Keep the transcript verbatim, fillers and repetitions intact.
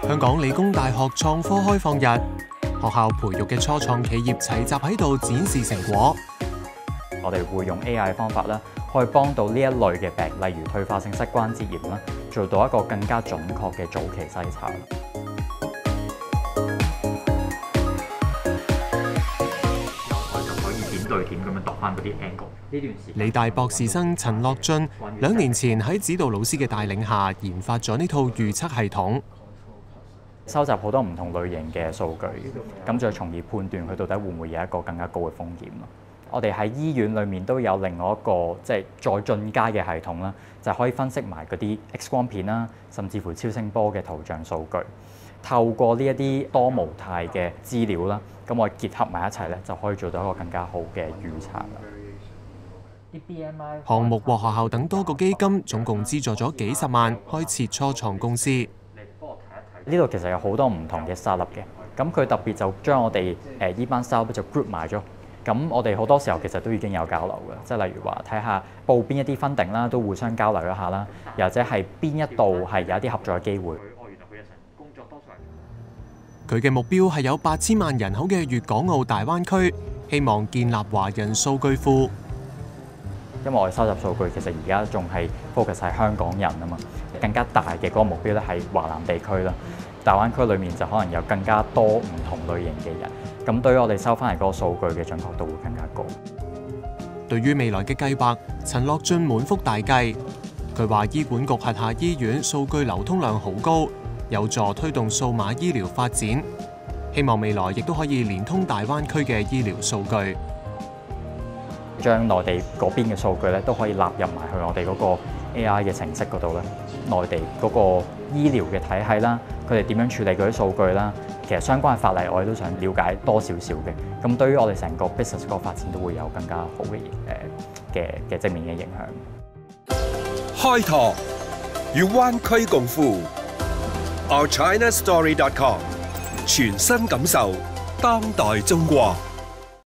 香港理工大學創科開放日，學校培育嘅初創企業齊集喺度展示成果。 我哋會用 A I 嘅方法咧，可以幫到呢一類嘅病，例如退化性膝關節炎啦，做到一個更加準確嘅早期篩查。可以點對點咁樣度翻嗰啲 angle。呢段時間， 理大博士生陳樂俊兩年前喺指導老師嘅帶領下，研發咗呢套預測系統， 收集好多唔同類型嘅數據，咁再從而判斷佢到底會唔會有一個更加高嘅風險咯。我哋喺醫院裏面都有另外一個即係再進階嘅系統啦，就可以分析埋嗰啲 X 光片啦，甚至乎超聲波嘅圖像數據。透過呢一啲多模態嘅資料啦，咁我哋結合埋一齊咧，就可以做到一個更加好嘅預測啦。 項目獲學校等多個基金總共資助咗幾十萬，開設初創公司。 呢度其實有好多唔同嘅 startup 嘅，咁佢特別就將我哋誒依班 startup 就 group 埋咗。咁我哋好多時候其實都已經有交流嘅，即係例如話睇下報邊一啲funding啦，都互相交流一下啦，又或者係邊一度係有一啲合作嘅機會。 佢嘅目標係有八千萬人口嘅粵港澳大灣區，希望建立華人數據庫。 因為我哋收集數據其實而家仲係 focus 喺香港人啊嘛，更加大嘅嗰個目標咧係華南地區啦。大灣區裏面就可能有更加多唔同類型嘅人，咁對於我哋收翻嚟嗰個數據嘅準確度會更加高。 對於未來嘅計劃，陳樂俊滿腹大計。佢話醫管局轄下醫院數據流通量好高，有助推動數碼醫療發展。希望未來亦都可以連通大灣區嘅醫療數據， 將內地嗰邊嘅數據咧都可以納入埋去我哋嗰個 A I 嘅程式嗰度咧。內地嗰個醫療嘅體系啦，佢哋點樣處理嗰啲數據啦，其實相關嘅法例我哋都想了解多少少嘅。咁對於我哋成個 business 嗰個發展都會有更加好嘅誒嘅嘅正面嘅影響。 開拓與灣區共富 ，our china story dot com 全新感受當代中國。